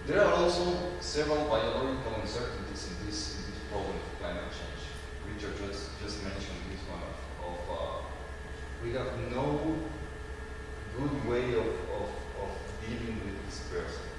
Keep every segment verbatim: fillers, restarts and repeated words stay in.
There are also several biological uncertainties in this, in this problem of climate change. Richard just, just mentioned this one of, of uh, we have no good way of, of, of dealing with this person.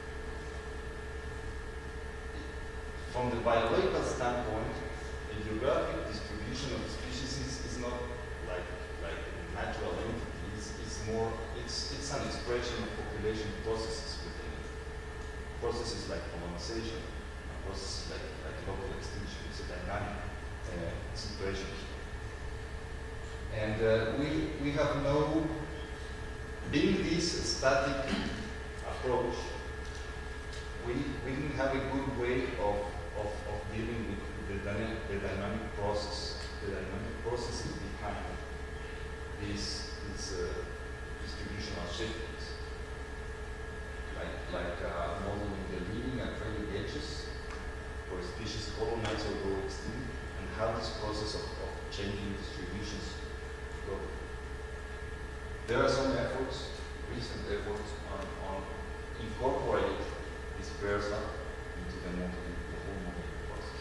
From the biological standpoint, the geographic distribution of the species is, is not like, like a natural entity. It's, it's more, it's, it's an expression of population processes within it. Processes like colonization, processes like, like local extinction. It's a dynamic uh, situation. And uh, we, we have no, being this static approach, we, we didn't have a good way of, of, of dealing with the dynamic, the dynamic process, the dynamic processes behind these, these uh, distributional shiftings. Like, like uh, modeling the living and trailing edges, where species colonize or go extinct, and how this process of, of changing distributions go. There are some efforts, recent efforts, on, on incorporating this Pearson into the modeling, the whole modeling process.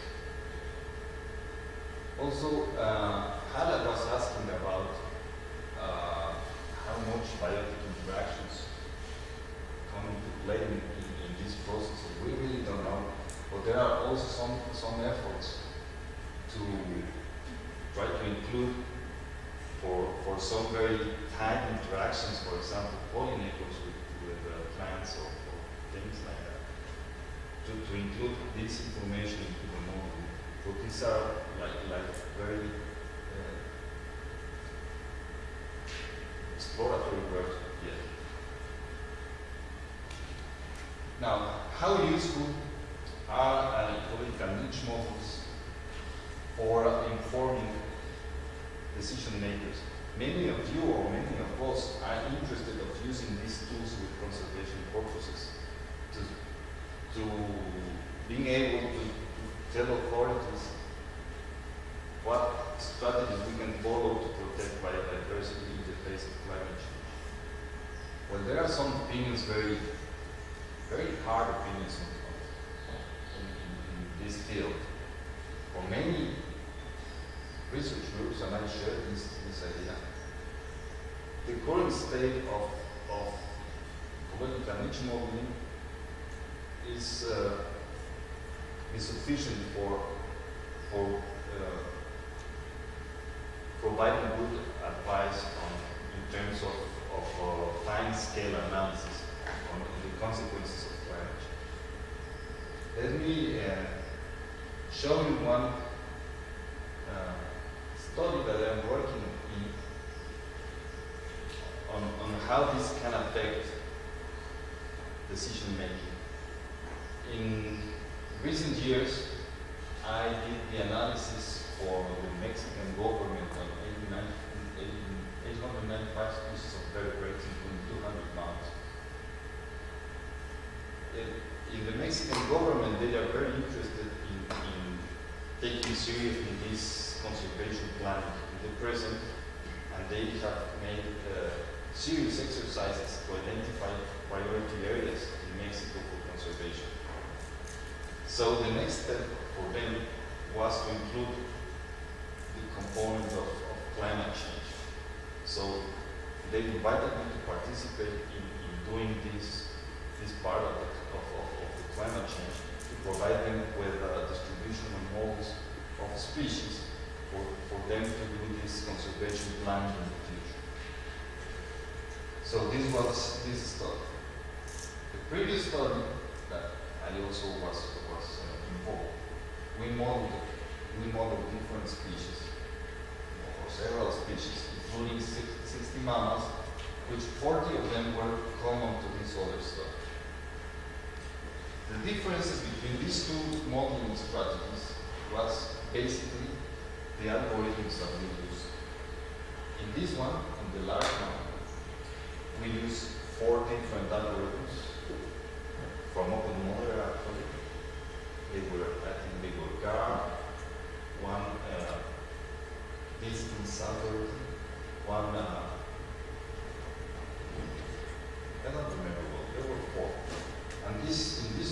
Also, uh, Hala was asking about uh, how much biotic interactions come into play in, in, in this process. We really don't know, but there are also some, some efforts to try to include for, for some very tight interactions, for example, pollinators with, with uh, plants or, or things like that, to, to include this information into the model. But these are like, like very uh, exploratory work yet. Now, how useful are uh, ecological niche models for informing decision makers? Many of you or many of us are interested of using these tools with conservation purposes to, to being able to, to tell authorities what strategies we can follow to protect biodiversity in the face of climate change. Well, there are some opinions, very, very hard opinions in, in, in this field. For many research groups, and I share this, this idea, the current state of, of ecological niche modeling is, uh, is sufficient for, for uh, providing good advice on, in terms of, of uh, fine-scale analysis on the consequences of climate change. Let me uh, show you one uh, study that I'm working in on, on how this can affect decision making. In recent years, I did the analysis for the Mexican government on eight hundred ninety-five species of vertebrates, including two hundred mounts. In the Mexican government, they are very interested in, in taking seriously this conservation plan in the present, and they have made uh, serious exercises to identify priority areas in Mexico for conservation. So the next step for them was to include the component of, of climate change. So they invited me to participate in, in doing this, this part of the, of, of, of the climate change, to provide them with uh, distributional models of species for, for them to do this conservation plan in the future. So this was this study. The previous study that I also was, was uh, involved, we modeled, we modeled different species, or several species, including sixty mammals, which forty of them were common to this other study. The differences between these two modeling strategies was basically the algorithms that we used. In this one, in the large one, we used four different algorithms from open model actually. They were, I think they were G A R, one uh, distance algorithm, one, uh, I don't remember what, there were four. And this, in this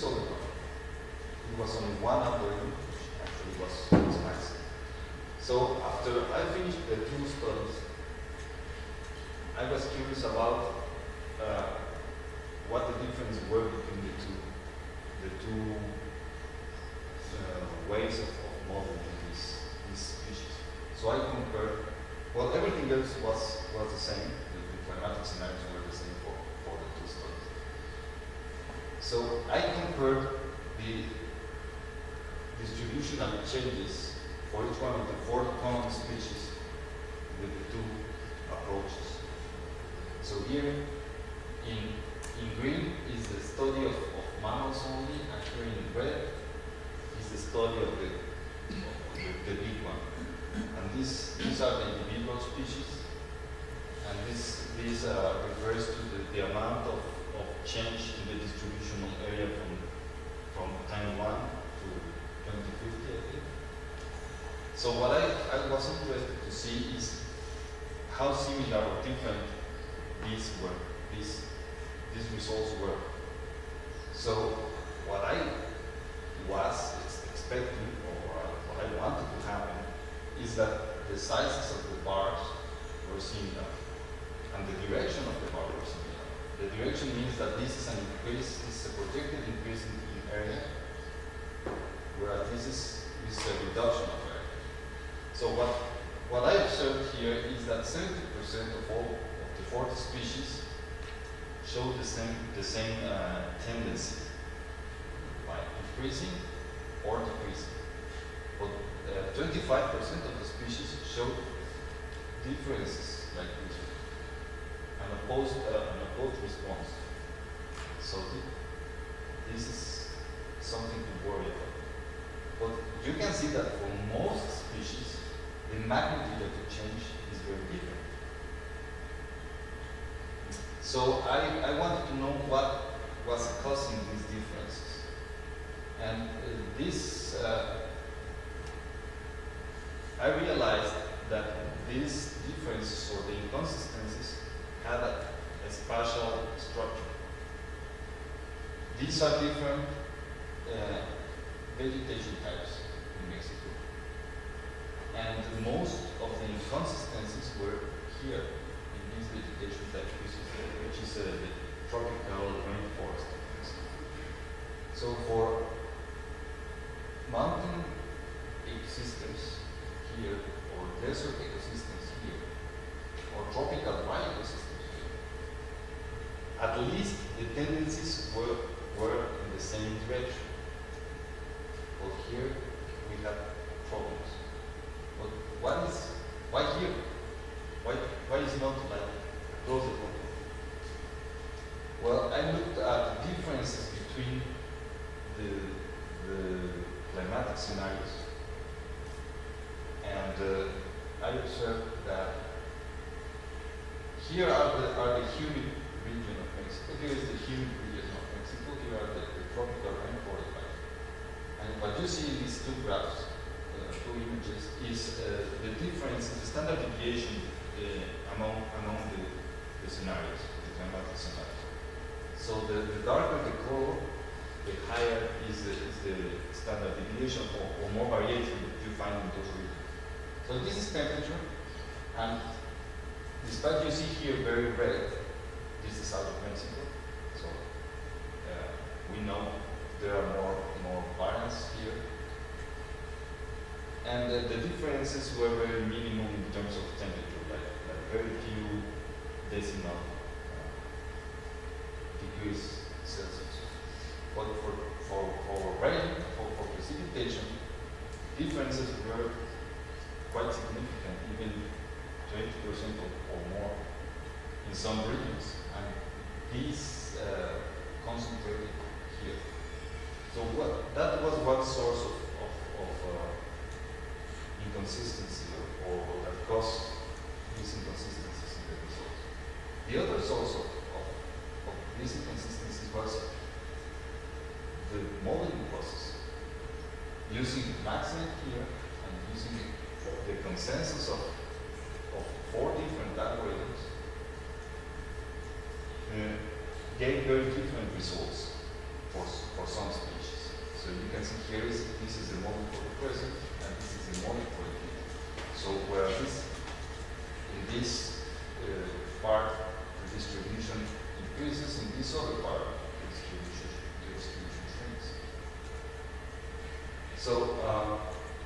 I was curious about uh, what the difference were between the two, the two uh, ways of, of modeling these, these species. So I compared, well, everything else was, was the same. The, the climatic scenarios were the same for, for the two studies. So I compared the distributional changes for each one of the four common species with the two approaches. So here in, in green is the study of, of mammals only, and here in red is the study of the, of the, the big one. And this, these are the individual species, and this, this uh, refers to the, the amount of, of change in the distributional area from, from time one to twenty fifty, I think. So what I, I was interested to see is how similar or different these were, these, these results were. So what I was expecting, or what I wanted to happen, is that the sizes of the bars were similar, and the direction of the bar were similar. The direction means that this is an increase, this is a projected increase in, in area, whereas this is, this is a reduction of area. So what, what I observed here is that seventy percent of all of the forty species show the same, the same uh, tendency, by increasing or decreasing. But twenty-five percent uh, of the species show differences like this, an opposed, uh, an opposed response. So th this is something to worry about. But you can see that for most species, the magnitude of the change is very different. So I, I wanted to know what was causing these differences. And uh, this, uh, I realized that these differences or the inconsistencies had a, a spatial structure. These are different uh, vegetation types in Mexico. And most of the inconsistencies were here in these vegetation types, which is, uh, which is uh, the tropical rainforest of Mexico. So for mountain ecosystems here, or desert ecosystems here, or tropical dry ecosystems here, at least the tendencies were, were in the same direction. But here we have problems. But what is, why here? Why, why is it not like across the board? Well, I looked at the differences between the, the climatic scenarios, and uh, I observed that here are the, are the humid region of Mexico. Here is the humid region of Mexico. Here are the, the tropical rainforest types. And what you see in these two graphs, uh, two images, is uh, the difference, the standard deviation uh, among among the, the scenarios, the climatic scenarios. So the, the darker the color, the higher is the, is the standard deviation, or, or more variation you find in those regions. So this is temperature, and despite you see here very red, this is out of Mexico. So uh, we know there are more more variance here, and uh, the differences were very minimum in terms of temperature, like, like very few decimal uh, degrees Celsius. But for for for rain, for, for precipitation, differences were quite significant, even twenty percent or, or more in some regions, and these uh, concentrated here. So what, that was one source of, of, of uh, inconsistency, or, or that caused these inconsistencies in the results. The other source of, of, of these inconsistencies was the modeling process, using maximum here and using the consensus of, of four different algorithms uh, gave very different results for, for some species. So you can see here is this is the model for the present, and this is the model for the future. So whereas this, in this uh, part So, uh,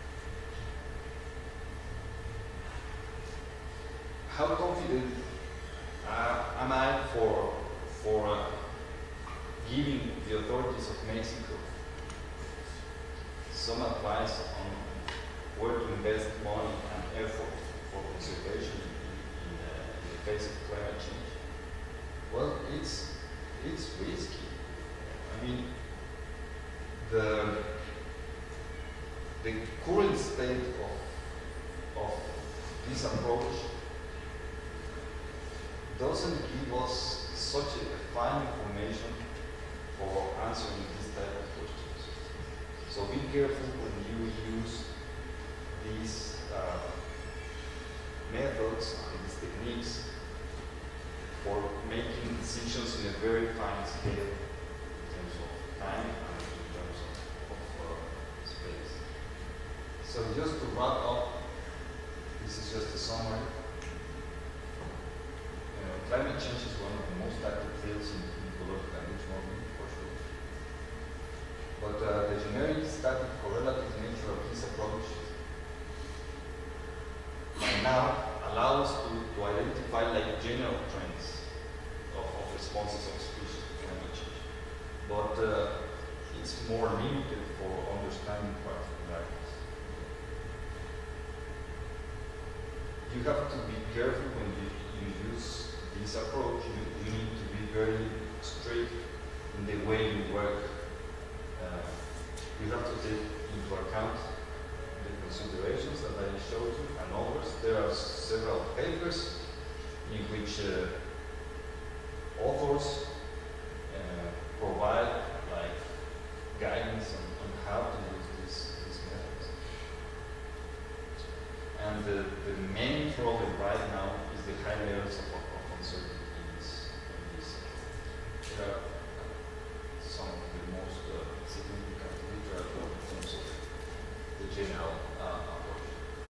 how confident uh, am I for, for uh, giving the authorities of Mexico some advice on where to invest money and effort for conservation in, in, uh, in the face of climate change? Well, it's, it's risky. I mean, the, the current state of, of this approach doesn't give us such a fine information for answering this type of questions. So be careful when you use these uh, methods and these techniques for making decisions in a very fine scale in terms of time and in terms of, of uh, space. So just to wrap up, this is just a summary. You know, climate change is one of the most active fields in, in ecological niche modeling, for sure. But uh, the generic static correlative nature of this approach by now allow us to, to identify like general trends of, of responses of species to climate change. But uh, it's more limited for understanding particularities. You have to be careful when you, you use this approach. You, you need to be very strict in the way you work. Uh, you have to take into account the considerations that I showed you and others. There are several papers in which uh, authors